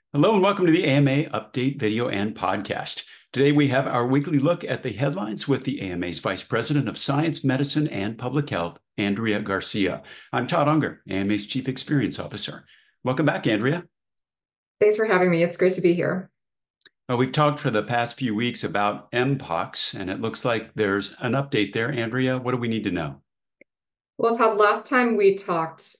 Hello and welcome to the AMA Update video and podcast. Today we have our weekly look at the headlines with the AMA's Vice President of Science, Medicine, and Public Health, Andrea Garcia. I'm Todd Unger, AMA's Chief Experience Officer. Welcome back, Andrea. Thanks for having me. It's great to be here. We've talked for the past few weeks about Mpox, and it looks like there's an update there. Andrea, what do we need to know? Well, Todd, last time we talked,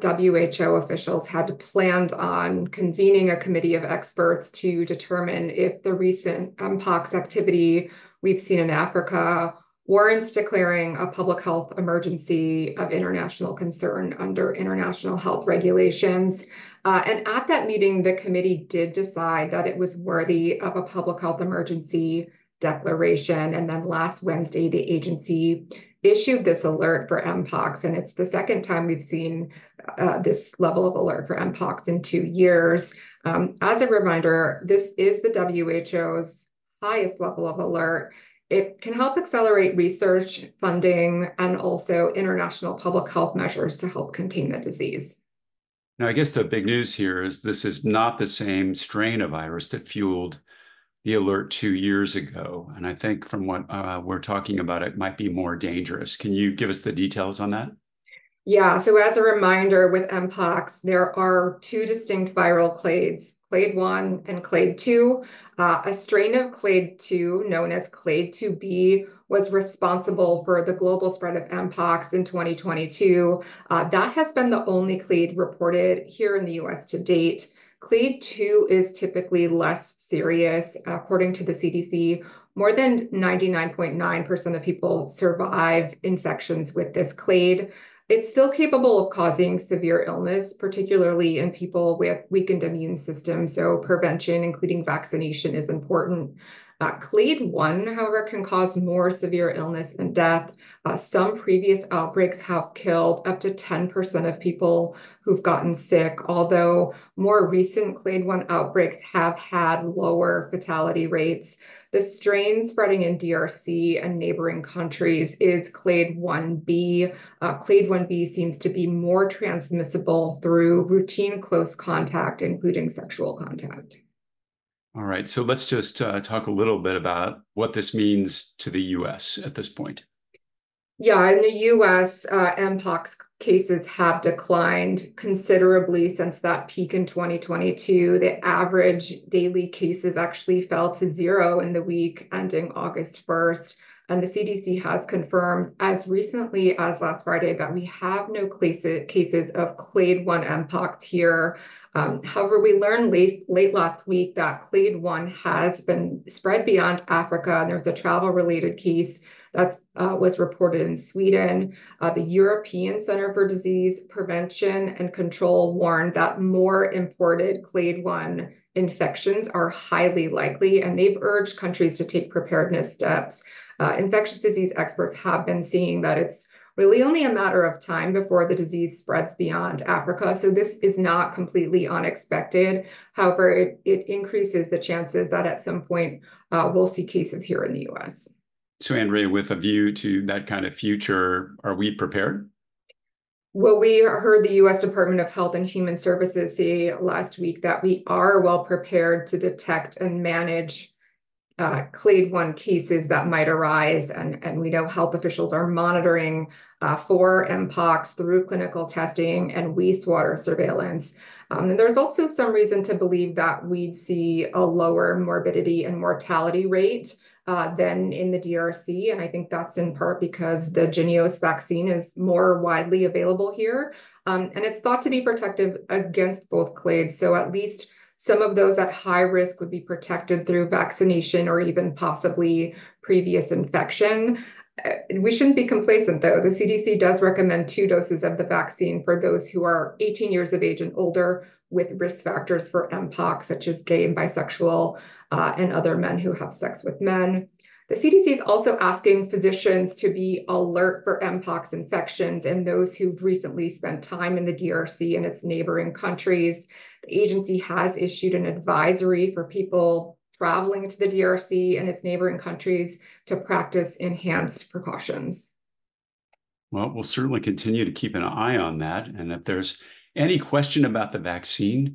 WHO officials had planned on convening a committee of experts to determine if the recent Mpox activity we've seen in Africa warrants declaring a public health emergency of international concern under international health regulations. And at that meeting, the committee did decide that it was worthy of a public health emergency declaration. And then last Wednesday, the agency issued this alert for Mpox, and it's the second time we've seen this level of alert for Mpox in 2 years. As a reminder, this is the WHO's highest level of alert. It can help accelerate research, funding, and also international public health measures to help contain the disease. Now, I guess the big news here is this is not the same strain of virus that fueled the alert 2 years ago. And I think from what we're talking about, it might be more dangerous. Can you give us the details on that? Yeah, so as a reminder, with Mpox, there are two distinct viral clades, clade 1 and clade 2. A strain of clade 2, known as clade 2b, was responsible for the global spread of Mpox in 2022. That has been the only clade reported here in the US to date. Clade 2 is typically less serious. According to the CDC, more than 99.9% of people survive infections with this clade. It's still capable of causing severe illness, particularly in people with weakened immune systems. So prevention, including vaccination, is important. Clade 1, however, can cause more severe illness and death. Some previous outbreaks have killed up to 10% of people who've gotten sick, although more recent clade 1 outbreaks have had lower fatality rates. The strain spreading in DRC and neighboring countries is clade 1b. Clade 1b seems to be more transmissible through routine close contact, including sexual contact. All right, so let's just talk a little bit about what this means to the US at this point. Yeah, in the US, Mpox cases have declined considerably since that peak in 2022. The average daily cases actually fell to 0 in the week ending August 1st. And the CDC has confirmed as recently as last Friday that we have no cases of clade 1 Mpox here. However, we learned late last week that clade 1 has been spread beyond Africa, and there's a travel-related case that was reported in Sweden. The European Center for Disease Prevention and Control warned that more imported clade 1 infections are highly likely, and they've urged countries to take preparedness steps. Infectious disease experts have been seeing that it's really only a matter of time before the disease spreads beyond Africa. So this is not completely unexpected. However, it increases the chances that at some point we'll see cases here in the US. So, Andrea, with a view to that kind of future, are we prepared? Well, we heard the U.S. Department of Health and Human Services say last week that we are well prepared to detect and manage clade 1 cases that might arise. And we know health officials are monitoring for Mpox through clinical testing and wastewater surveillance. And there's also some reason to believe that we'd see a lower morbidity and mortality rate than in the DRC. And I think that's in part because the JYNNEOS vaccine is more widely available here. And it's thought to be protective against both clades. So at least some of those at high risk would be protected through vaccination or even possibly previous infection. We shouldn't be complacent, though. The CDC does recommend 2 doses of the vaccine for those who are 18 years of age and older with risk factors for Mpox, such as gay and bisexual and other men who have sex with men. The CDC is also asking physicians to be alert for Mpox infections and those who've recently spent time in the DRC and its neighboring countries. The agency has issued an advisory for people traveling to the DRC and its neighboring countries to practice enhanced precautions. Well, we'll certainly continue to keep an eye on that. And if there's any question about the vaccine,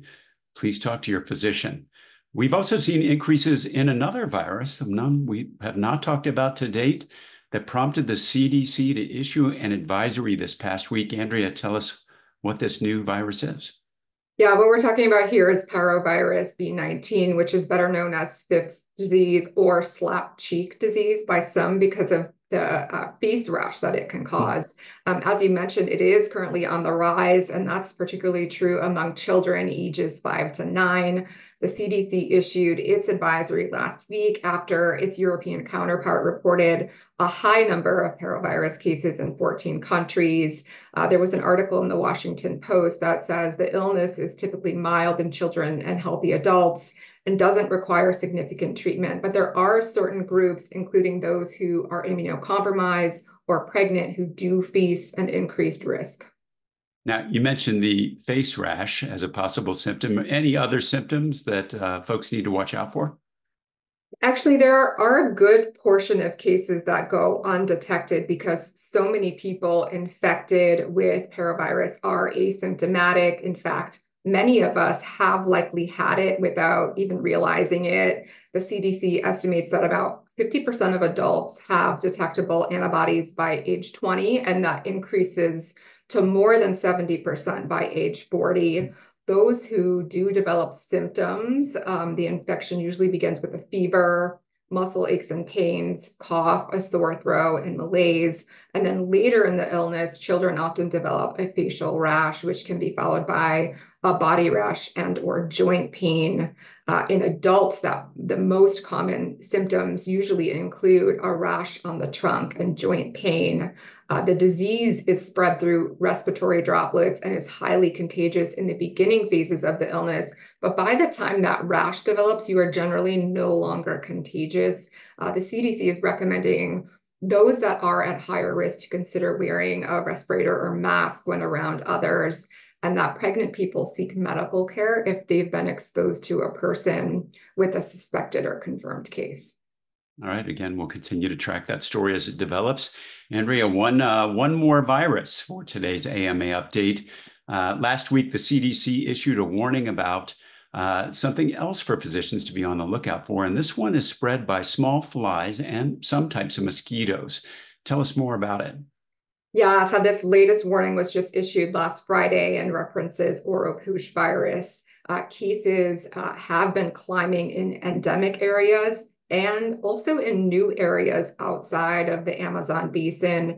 please talk to your physician. We've also seen increases in another virus, none we have not talked about to date, that prompted the CDC to issue an advisory this past week. Andrea, tell us what this new virus is. Yeah, what we're talking about here is Parvovirus B19, which is better known as Fifth's disease or slap cheek disease by some because of the face rash that it can cause. As you mentioned, it is currently on the rise, and that's particularly true among children ages 5 to 9. The CDC issued its advisory last week after its European counterpart reported a high number of parvovirus cases in 14 countries. There was an article in the Washington Post that says the illness is typically mild in children and healthy adults and doesn't require significant treatment. But there are certain groups, including those who are immunocompromised or pregnant, who do face an increased risk. Now, you mentioned the face rash as a possible symptom. Any other symptoms that folks need to watch out for? Actually, there are a good portion of cases that go undetected because so many people infected with parvovirus are asymptomatic. In fact, many of us have likely had it without even realizing it. The CDC estimates that about 50% of adults have detectable antibodies by age 20, and that increases to more than 70% by age 40. Those who do develop symptoms, the infection usually begins with a fever, muscle aches and pains, cough, a sore throat, and malaise. And then later in the illness, children often develop a facial rash, which can be followed by a body rash and or joint pain. In adults, that the most common symptoms usually include a rash on the trunk and joint pain. The disease is spread through respiratory droplets and is highly contagious in the beginning phases of the illness. But by the time that rash develops, you are generally no longer contagious. The CDC is recommending those that are at higher risk to consider wearing a respirator or mask when around others, and that pregnant people seek medical care if they've been exposed to a person with a suspected or confirmed case. All right. Again, we'll continue to track that story as it develops. Andrea, one more virus for today's AMA update. Last week, the CDC issued a warning about something else for physicians to be on the lookout for, and this one is spread by small flies and some types of mosquitoes. Tell us more about it. Yeah, Todd, this latest warning was just issued last Friday and references Oropouche virus. Cases have been climbing in endemic areas and also in new areas outside of the Amazon basin.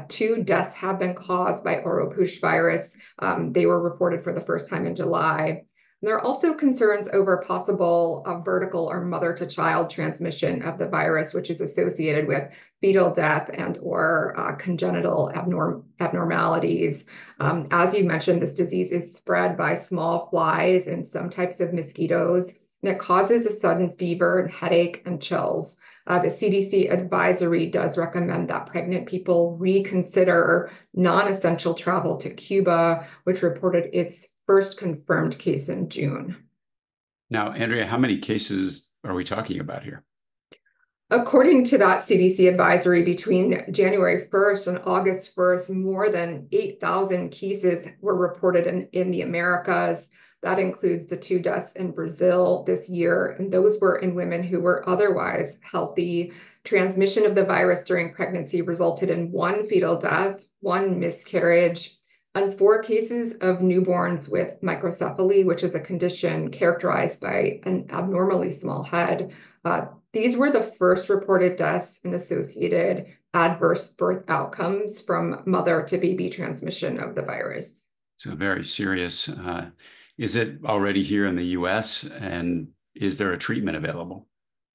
2 deaths have been caused by Oropouche virus. They were reported for the first time in July. And there are also concerns over possible vertical or mother-to-child transmission of the virus, which is associated with fetal death and or congenital abnormalities. As you mentioned, this disease is spread by small flies and some types of mosquitoes, and it causes a sudden fever and headache and chills. The CDC advisory does recommend that pregnant people reconsider non-essential travel to Cuba, which reported its first confirmed case in June. Now, Andrea, how many cases are we talking about here? According to that CDC advisory, between January 1st and August 1st, more than 8,000 cases were reported in the Americas. That includes the 2 deaths in Brazil this year, and those were in women who were otherwise healthy. Transmission of the virus during pregnancy resulted in 1 fetal death, 1 miscarriage, and 4 cases of newborns with microcephaly, which is a condition characterized by an abnormally small head. These were the first reported deaths and associated adverse birth outcomes from mother to baby transmission of the virus. So very serious. Is it already here in the US, and is there a treatment available?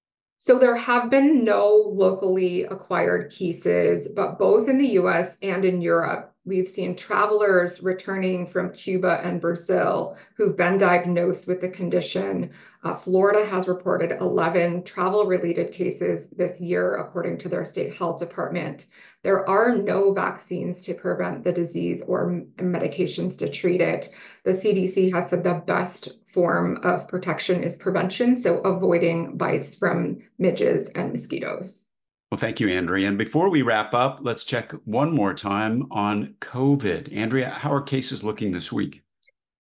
So there have been no locally acquired cases, but both in the US and in Europe, we've seen travelers returning from Cuba and Brazil who've been diagnosed with the condition. Florida has reported 11 travel-related cases this year, according to their state health department. There are no vaccines to prevent the disease or medications to treat it. The CDC has said the best form of protection is prevention, so avoiding bites from midges and mosquitoes. Well, thank you, Andrea. And before we wrap up, let's check one more time on COVID. Andrea, how are cases looking this week?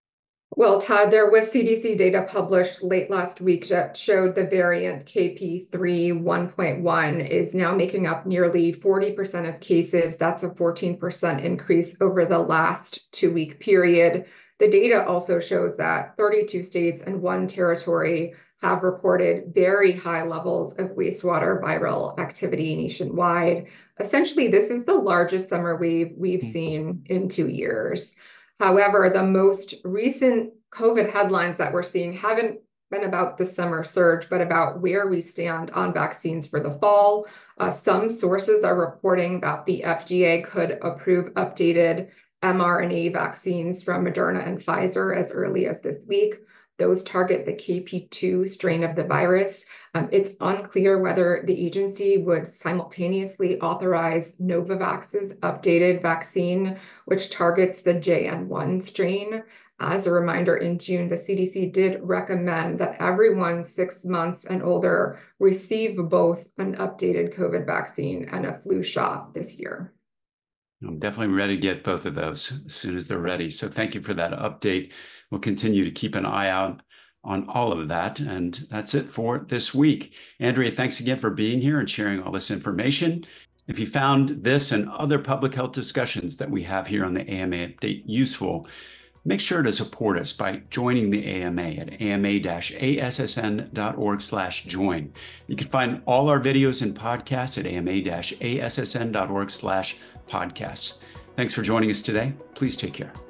Well, Todd, there was CDC data published late last week that showed the variant KP3 1.1 is now making up nearly 40% of cases. That's a 14% increase over the last 2-week period. The data also shows that 32 states and 1 territory have reported very high levels of wastewater viral activity nationwide. Essentially, this is the largest summer wave we've seen in 2 years. However, the most recent COVID headlines that we're seeing haven't been about the summer surge, but about where we stand on vaccines for the fall. Some sources are reporting that the FDA could approve updated mRNA vaccines from Moderna and Pfizer as early as this week. Those target the KP2 strain of the virus. It's unclear whether the agency would simultaneously authorize Novavax's updated vaccine, which targets the JN1 strain. As a reminder, in June, the CDC did recommend that everyone 6 months and older receive both an updated COVID vaccine and a flu shot this year. I'm definitely ready to get both of those as soon as they're ready. So thank you for that update. We'll continue to keep an eye out on all of that. And that's it for this week. Andrea, thanks again for being here and sharing all this information. If you found this and other public health discussions that we have here on the AMA Update useful, make sure to support us by joining the AMA at ama-assn.org/join. You can find all our videos and podcasts at ama-assn.org/podcasts. Thanks for joining us today. Please take care.